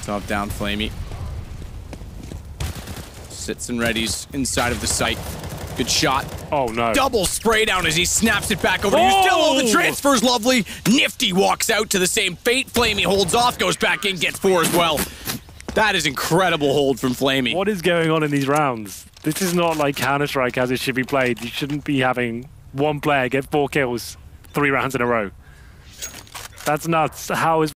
Molotov down flamie. Sits and readies inside of the site. Good shot. Oh no. Double spray down as he snaps it back over to you. Still, oh, the transfer's lovely. Nifty walks out to the same fate. flamie holds off, goes back in, gets 4 as well. That is incredible hold from flamie. What is going on in these rounds? This is not like Counter-Strike as it should be played. You shouldn't be having one player get 4 kills 3 rounds in a row. That's nuts. How is